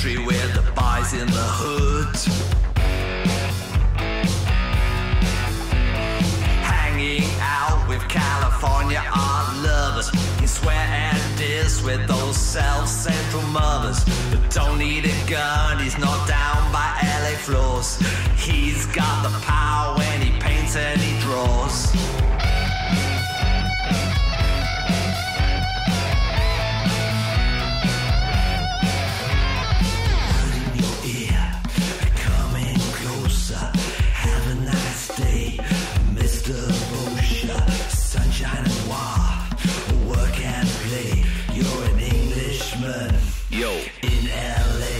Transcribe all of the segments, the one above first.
country with the boys in the hood. Hanging out with California art lovers. He swear and diss with those self-central mothers. But don't need a gun, he's not down by LA floors. He's got the power when he paints and he draws. Sunshine and noir, work and play. You're an Englishman, yo, in LA.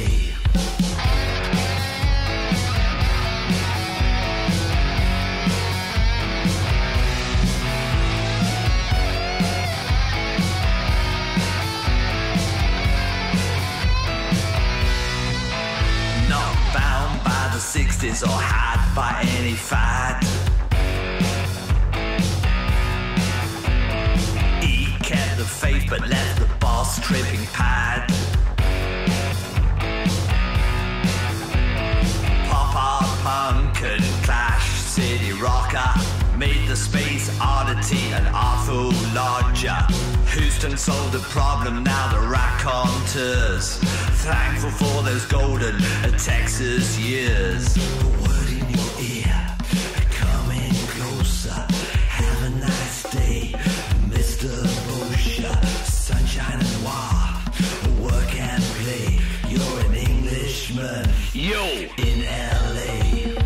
Not bound by the 60s or had by any fad. The faith but left the boss tripping pad. Pop art, punk and clash, city rocker. Made the space oddity an artful lodger. Houston solved the problem, now the raconteurs. Thankful for those golden Texas years. A word in your ear, coming closer. Have a nice day, Mr. Boshier. Sunshine and noir, work and play. You're an Englishman, yo, in LA.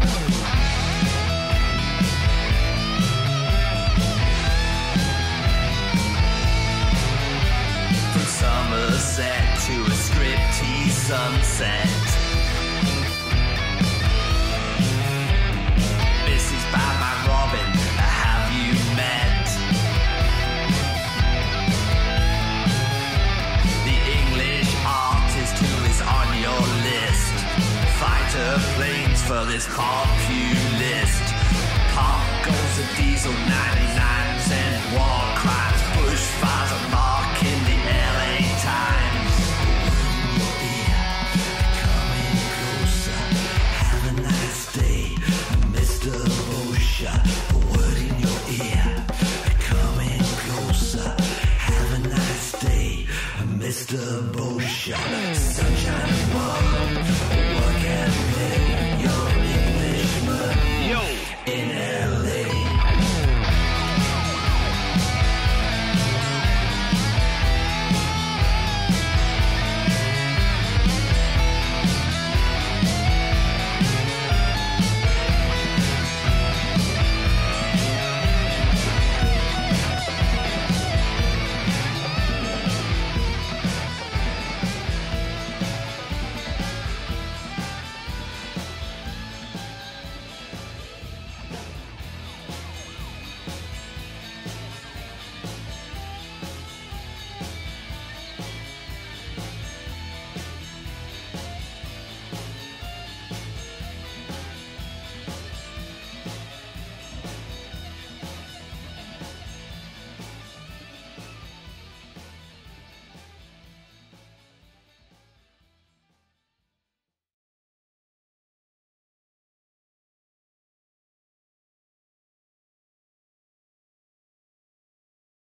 From Somerset to a striptease sunset. Mrs. Batman Robin, have you met? On your list, fighter planes for this populist. Pop goes a diesel 99s and war crimes. Bushfires are marking the LA Times. Coming closer, have a nice day, Mr. Boshier. A word in your ear, coming closer, have a nice day, Mr. Boshier. Sunshine and warm, work and play. You're an Englishman, yo, in LA.